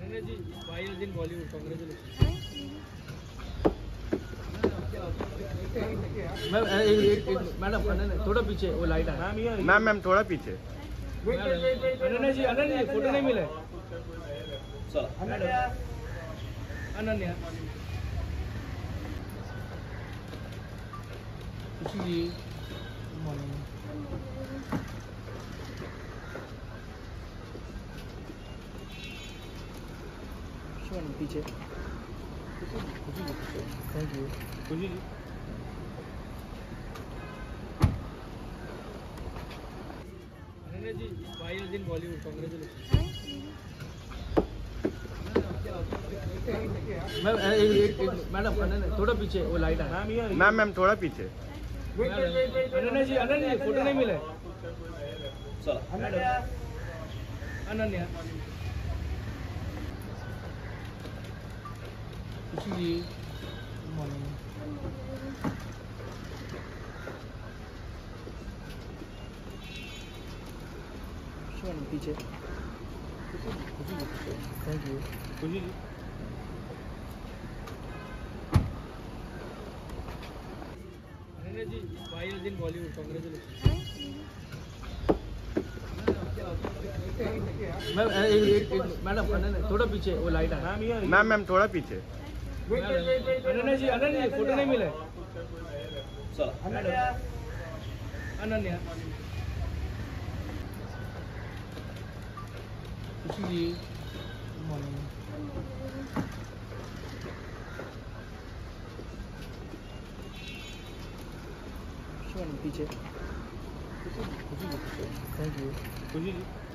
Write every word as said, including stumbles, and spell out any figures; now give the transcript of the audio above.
Ananya ji, why in Bollywood, congratulation. Ma'am एक एक madam Ananya थोड़ा पीछे, वो लाइट है मैम मैम थोड़ा पीछे। अनन्या जी, अनन्या जी फोटो नहीं मिला है। Ananya Khushi ji, good morning. पीछे thank you Khushi ji. Ananya ji, why in Bollywood, congratulation. Ma'am एक एक मैडम अनन्या थोड़ा पीछे, वो लाइट है मैम मैम थोड़ा पीछे। अनन्या जी, अनन्या जी फोटो नहीं मिला है। Ananya Khushi ji, good morning. पीछे thank you Khushi ji. Ananya ji, why in Bollywood, congratulation. Ma'am एक एक मैडम अनन्या थोड़ा पीछे, वो लाइट है मैम मैम थोड़ा पीछे। अनन्या जी, अनन्या जी फोटो नहीं मिला है। Ananya Khushi ji, good morning. पीछे थैंक यू खुशी जी।